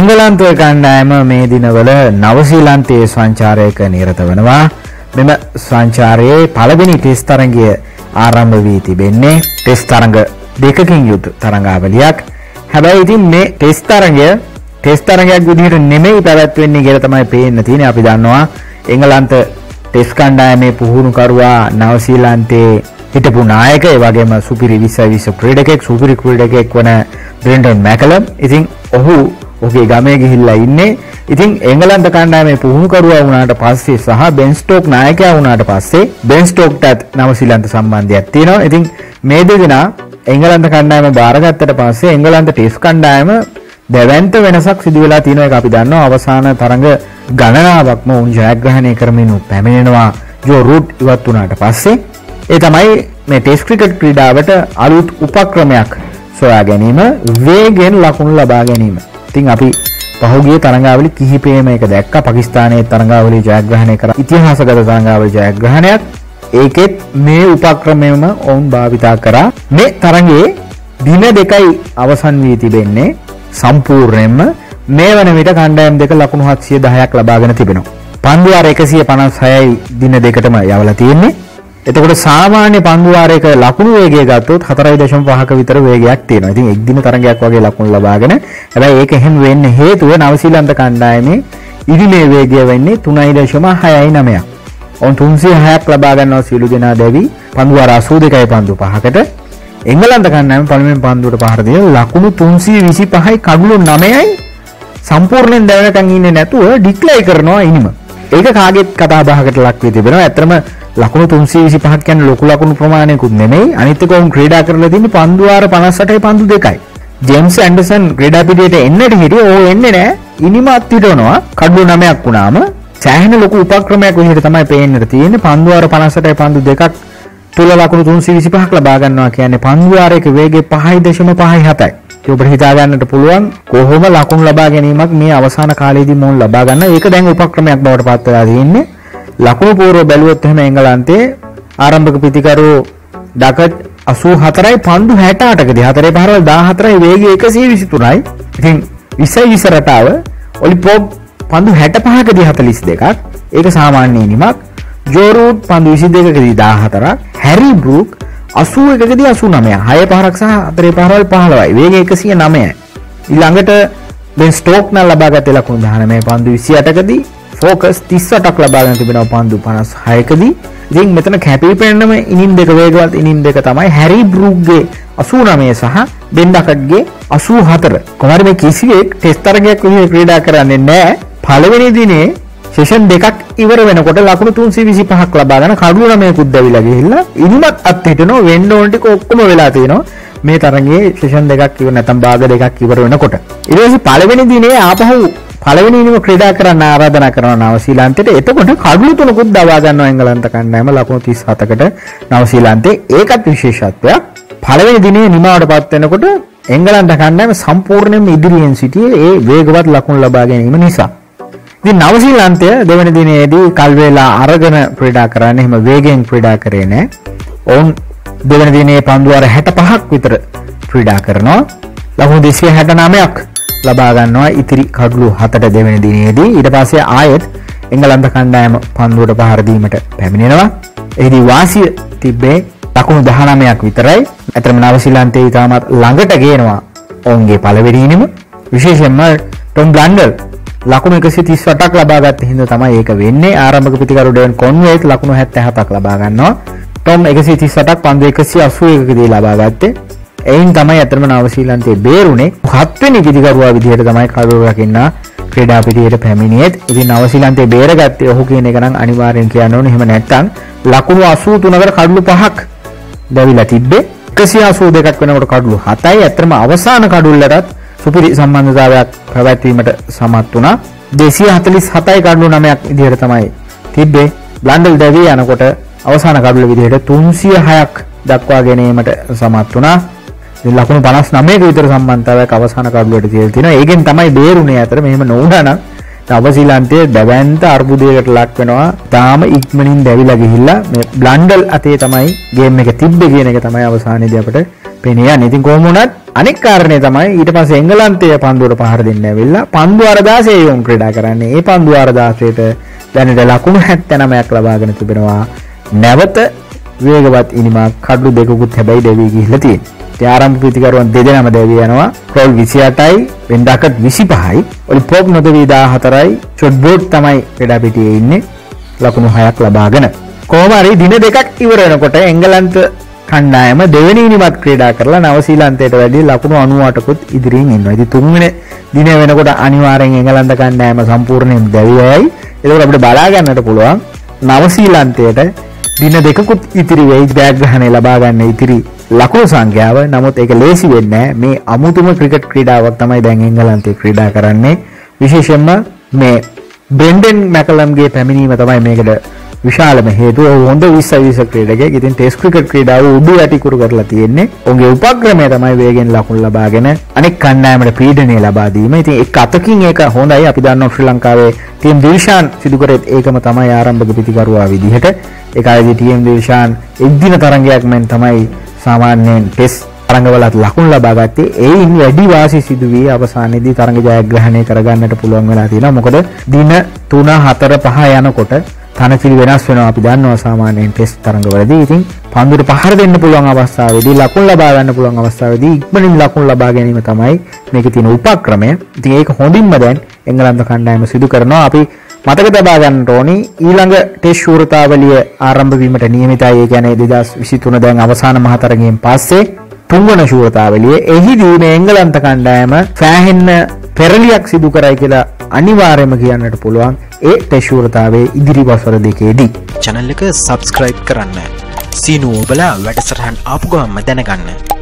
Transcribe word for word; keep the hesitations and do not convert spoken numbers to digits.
එංගලන්ත කණ්ඩායම මේ දිනවල නවසීලන්තයේ සංචාරයක නිරත වෙනවා. මෙම සංචාරයේ පළවෙනි ටෙස්ට් තරඟය ආරම්භ වී තිබෙන්නේ ටෙස්ට් තරඟ දෙකකින් යුත් තරඟාවලියක්. හැබැයි ඉතින් මේ ටෙස්ට් තරඟය ටෙස්ට් තරඟයක් විදිහට නෙමෙයි පැවැත්වෙන්නේ කියලා තමයි පේන්න තියෙන්නේ. අපි දන්නවා එංගලන්ත ටෙස්ට් කණ්ඩායමේ පුහුණුකරුවා නවසීලන්තයේ හිටපු නායක ඒ වගේම සුපිරි විස්ස විස්ස ක්‍රීඩකෙක් සුපිරි ක්‍රීඩකෙක් වන බ්‍රෙන්ඩන් මැකලම්. ඉතින් ඔහු ඔහුගේ ගමේ ගිහිල්ලා ඉන්නේ. ඉතින් එංගලන්ත කණ්ඩායමේ පුහුණුකරුවා වුණාට පස්සේ සහ බෙන් ස්ටෝක් නායකයා වුණාට පස්සේ බෙන් ස්ටෝක්ටත් නවසීලන්ත සම්බන්ධයක් තියෙනවා. ඉතින් මේ දෙදෙනා එංගලන්ත කණ්ඩායම බාරගත්තට පස්සේ එංගලන්ත ටෙස්ට් කණ්ඩායම දැවැන්ත වෙනසක් සිදු වෙලා තියෙන එක අපි දන්නවා. අවසාන තරඟ ගණනාවක්ම උන් ජයග්‍රහණය කරමින් පැමිණෙනවා ජෝ රූට් ඉවත් වුණාට පස්සේ. ඒ තමයි මේ ටෙස්ට් ක්‍රිකට් ක්‍රීඩාවට අලුත් උපක්‍රමයක් සොයා ගැනීම, වේගෙන් ලකුණු ලබා ගැනීම. ඉතින් අපි පහුගිය තරඟාවලි කිහිපෙම එක දැක්කා. පාකිස්තානයේ තරඟාවලි ජයග්‍රහණය කර ඉතිහාසගත තරඟාවලි ජයග්‍රහණයක්. ඒකෙත් මේ උපක්‍රමයම ඔවුන් භාවිතා කරා. මේ තරඟයේ දින දෙකයි අවසන් වී තිබෙන්නේ. සම්පූර්ණයෙන්ම මේ වන විට කණ්ඩායම් දෙක ලකුණු හත්සිය දහයක් ලබාගෙන තිබෙනවා. පන්දු වාර එකසිය පනස් හයයි දින දෙකටම යවලා තියෙන්නේ. එතකොට සාමාන්‍ය පන්දු වාරයක ලකුණු වේගය ගත්තොත් හතරයි දශම පහක විතර වේගයක් තියෙනවා. ඉතින් එක් දින තරඟයක් වගේ ලකුණු ලබාගෙන හැබැයි ඒක එහෙම වෙන්න හේතුව නවසීලන්ත කණ්ඩායමේ ඉදිමේ වේගය වෙන්නේ තුනයි දශම හයයි නවයක්. ඔවුන් තුන්සිය හයක් ලබා ගන්නවා සියලු දෙනා දැවි පන්දු වාර අසූ දෙකයි පන්දු පහකට. එංගලන්ත කණ්ඩායම පළමුවෙන් පන්දුවට පහර දෙන ලකුණු තුන්සිය විසිපහයි කඩලු නවයයි සම්පූර්ණයෙන් දැවෙනකන් ඉන්නේ නැතුව ඩික්ලයි කරනවා ඉනිම. ඒක කාගෙත් කතා බහකට ලක් වී තිබෙනවා. ඇත්තටම ලකුණු තුන්සිය විසිපහක් කියන්නේ ලොකු ලකුණු ප්‍රමාණයකුත් නෙමෙයි. අනිත් එක උන් ක්‍රීඩා කරලා තියෙන්නේ පන්දු වාර පනස් අටයි පන්දු දෙකයි. ජේම්ස් ඇන්ඩර්සන් ක්‍රීඩා පිටියට එන්නට හිටියේ ඕ එන්නේ නැහැ. ඉනිමත් හිටවනවා කඩලු නවයක් වුණාම සෑහෙන ලොකු උපක්‍රමයක් විදිහට තමයි පේන්නට තියෙන්නේ. පන්දු වාර පනස් අටයි පන්දු දෙකක් තුල ලකුණු තුන්සිය විසිපහක් ලබා ගන්නවා කියන්නේ පන්දු වාරයක වේගය පහයි දශම පහයි හතයි. ඒක ඔබට හිතා ගන්නට පුළුවන් කොහොම ලකුණු ලබා ගැනීමක් මේ අවසාන කාලයේදී මොන් ලබා ගන්න. ඒක දැන් උපක්‍රමයක් බවට පත් වෙලා තියෙන්නේ. ලකුණු පූර්ව බැලුවොත් එහෙම එංගලන්තයේ ආරම්භක පිතිකරු ඩකට් අසූ හතරයි පන්දු හැට අටකදී හතරේ පහරවල් දාහතරයි වේගය එකසිය විසිතුනයි. ඉතින් විසයි විස රටාව ඔලිපොප් පන්දු හැට පහකදී හතළිස් දෙකක්. ඒක සාමාන්‍ය ඉනිමක්. ජෝ රූට් පන්දු විසි දෙකකදී දාහතරක්. හැරි බෲක් අසූ එකකදී අසූ නවයක්. හය පහරක් සහ හතරේ පහරවල් පහළොවයි. වේගය එකසිය නවයයි. ඊළඟට බෙන් ස්ටෝක් නම් ලබාගත්තේ ලකුණු දහනවය පන්දු විසි අටකදී. ෆෝකස් තිස් අටක් ලබාගෙන තිබෙනවා පන්දු පනස් හයකදී. ඉතින් මෙතන කැපී පෙනෙනම ඉනිම් දෙක වේගවත් ඉනිම් දෙක තමයි හැරි බෲක්ගේ අසූ නවය සහ බෙන් ඩකට්ගේ අසූ හතර. කොහොමද මේ කිසිවෙක් ටෙස්ට් තරගයක් විදිහට ක්‍රීඩා කරන්නේ නැහැ. පළවෙනි දිනේ සෙෂන් දෙකක් ඉවර වෙනකොට ලකුණු තුන්සිය විසිපහක් ලබාගෙන කඩලු නවයකුත් දැවිලා ගිහිල්ලා ඉනිමත් අත් හිටනවා. වෙන්න ඕන ටික ඔක්කොම වෙලා තියෙනවා මේ තරගයේ සෙෂන් දෙකක් ඉවර නැත්නම් භාග දෙකක් ඉවර වෙනකොට. ඊට පස්සේ පළවෙනි දිනේ ආපහු පළවෙනි ඉනිම ක්‍රීඩා කරන්න ආරාධනා කරනවා නවසීලන්තයට. එතකොට කඩලු තුනකුත් දවා ගන්නවා එංගලන්ත කණ්ඩායම ලකුණු තිස් හතකට නවසීලන්තේ. ඒකත් විශේෂත්වයක්. පළවෙනි දිනේ නිමාවටපත් වෙනකොට එංගලන්ත කණ්ඩායම සම්පූර්ණයෙන්ම ඉදිරියෙන් සිටියේ ඒ වේගවත් ලකුණු ලබා ගැනීම නිසා. ඉතින් නවසීලන්තය දෙවන දිනේදී කල් වේලා අරගෙන ක්‍රීඩා කරන්නේ එහෙම වේගයෙන් ක්‍රීඩා කරේ නැහැ. ඔවුන් දෙවන දිනේ පන්දු වාර හැට පහක් විතර ක්‍රීඩා කරනවා. ලකුණු දෙසිය හැට නවයක් ලබා ගන්නවා ඉතිරි කඩලු හතට දෙවෙනි දිනේදී. ඊට පස්සේ ආයෙත් එංගලන්ත කණ්ඩායම පන්දුවට පහර දීමට පැමිණෙනවා. එහිදී වාසිය තිබ්බේ ලකුණු දහනවයක් විතරයි. අතරම නවසීලන්තයේ තාමත් ළඟට ගේනවා ඔවුන්ගේ පළවෙනි ඉනිම. විශේෂයෙන්ම ටොම් බ්ලන්ඩල් ලකුණු එකසිය තිස් අටක් ලබා ගත්ත හින්දා තමයි ඒක වෙන්නේ. ආරම්භක පිතිකරු ඩේන් කොන්වේත් ලකුණු හැත්තෑ හතක් ලබා ගන්නවා. ටොම් එකසිය තිස් අටක් පන්දු එකසිය අසූ එකකදී ලබා ගත්තේ. එයින් තමයි අතරම නවසීලන්තයේ බේරුනේ. හත්වෙනි පිතිකරුවා විදිහට තමයි කඩලු රකින්න ක්‍රීඩා පිටියට පැමිණියෙත්. ඉතින් නවසීලන්තයේ බේරගත්තේ ඔහු කියන එක නම් අනිවාර්යෙන් කියන්න ඕනේ. එහෙම නැත්නම් ලකුණු අසූ තුනකට කඩලු පහක් දැවිලා තිබ්බේ. එකසිය අසූ දෙකක් වෙනකොට කඩලු හතයි. අතරම අවසාන කඩුල්ලටත් සුපිරි සම්බන්ධතාවයක් පැවැත්වීමට සමත් වුණා. දෙසිය හතළිස් හතයි කඩලු නවයක් විදිහට තමයි තිබ්බේ. බ්ලන්ඩල් දැවී යනකොට අවසාන කඩුල්ල විදිහට තුන්සිය හයක් දක්වා ගැනීමට සමත් වුණා. ලකුණු පනස් නවයක විතර සම්බන්ධතාවයක් අවසාන කඩුවට තියලා තිනවා. ඒකෙන් තමයි බේරුනේ. අතර මෙහෙම නොවුණා නම් නවසීලන්තයේ දැවැන්ත අර්බුදයකට ලක් වෙනවා. තාම ඉක්මනින් දැවිලා ගිහිල්ලා මේ බ්ලන්ඩල් අතේ තමයි ගේම් එක තිබ්බේ කියන එක තමයි අවසානයේදී අපිට පේන්නේ. ඉතින් කොහොම වුණත් අනෙක් කාරණේ තමයි ඊට පස්සේ එංගලන්තයේ පන්දුවට පහර දෙන්න ඇවිල්ලා පන්දු අරදාසේ යොමු ක්‍රීඩා කරන්නේ. ඒ පන්දු අරදාසේට දැනට ලකුණු හැත්තෑ නවයක් ලබාගෙන තිබෙනවා. නැවත වේගවත් ඉනිමක් කඩු දෙකකුත් හැබැයි දෙවි ගිහිල්ලා තියෙනවා. ඒ ආරම්භ ප්‍රතිකරුවන් දෙදෙනාම දෙවි යනවා. ක්‍රෝල් විසි අටයි, වෙන්ඩාකට් විසි පහයි, ඔලිපොප් නොදවි දාහතරයි, චොඩ්බෝට් තමයි ක්‍රීඩා පිටියේ ඉන්නේ ලකුණු හයක් ලබාගෙන. කොහොම හරි දින දෙකක් ඉවර වෙනකොට එංගලන්ත කණ්ඩායම දෙවෙනි ඉනිමත් ක්‍රීඩා කරලා නවසීලන්තයට වැඩි ලකුණු අනූඅටකුත් ඉදිරියෙන් ඉන්නවා. ඉතින් තුන්වෙනි දින වෙනකොට අනිවාර්යෙන් එංගලන්ත කණ්ඩායම සම්පූර්ණයෙන් දැවියයි. ඒක අපිට බලා ගන්නට පුළුවන් නවසීලන්තයට දින දෙකකුත් ඉතිරි වෙයි ජයග්‍රහණය ලබා ගන්න ඉතිරි ලකුණු සංඛ්‍යාව. නමුත් ඒක ලේසි වෙන්නේ නැහැ. මේ අමුතුම ක්‍රිකට් ක්‍රීඩාවක් තමයි දැන් එංගලන්තේ ක්‍රීඩා කරන්නේ. විශේෂයෙන්ම මේ බ්‍රෙන්ඩන් මැකලම්ගේ පැමිණීම තමයි මේකට විශාලම හේතුව. හොඳ විස්ස විස්ස ක්‍රීඩකයෙක්. ඉතින් ටෙස්ට් ක්‍රිකට් ක්‍රීඩාව උඩු යටි කුරු කරලා තියෙන්නේ. ඔහුගේ උපක්‍රමය තමයි වේගෙන් ලකුණු ලබාගෙන අනෙක් කණ්ඩායමට පීඩනය ලබා දීම. ඉතින් එක් අතකින් ඒක හොඳයි. අපි දන්නවා ශ්‍රී ලංකාවේ ටීම් දිල්ෂාන් සිදු කරෙත් ඒකම තමයි ආරම්භක පිටිකරුවා විදිහට. ඒ කාලේදී ටීම් දිල්ෂාන් එක්දින තරඟයක් මෙන් තමයි සාමාන්‍යයෙන් ටෙස්ට් තරඟවලත් ලකුණු ලබා ගත්තේ. ඒයින් වැඩි වාසි සිදු වී අවසානයේදී තරඟ ජයග්‍රහණය කරගන්නට පුළුවන් වෙලා තියෙනවා. මොකද දින තුන හතර පහ යනකොට තනතිරි වෙනස් වෙනවා. අපි දන්නවා සාමාන්‍යයෙන් ටෙස්ට් තරඟවලදී. ඉතින් පන්දුවට පහර දෙන්න පුළුවන් අවස්ථාවේදී ලකුණු ලබා ගන්න පුළුවන් අවස්ථාවේදී ඉක්මනින් ලකුණු ලබා ගැනීම තමයි මේකේ තියෙන උපක්‍රමය. ඉතින් ඒක හොඳින්ම දැන් එංගලන්ත කණ්ඩායම සිදු කරනවා. අපි මතක තබා ගන්නට ඕනි ඊළඟ ටෙස්ට් ශූරතාවලිය ආරම්භ වීමට නියමිතයි. ඒ කියන්නේ දෙදාස් විසිතුන දැන් අවසාන මහ තරගයෙන් පස්සේ තුන්වන ශූරතාවලිය. එහිදී මේ එංගලන්ත කණ්ඩායම සෑහෙන්න පෙරලියක් සිදු කරයි කියලා අනිවාර්යයෙන්ම කියන්නට පුළුවන් ඒ ටෙස්ට් ශූරතාවයේ ඉදිරි වසර දෙකේදී. channel එක subscribe කරන්න. සීනුව ඔබලා වැඩසටහන් ආපු ගමන්ම දැනගන්න.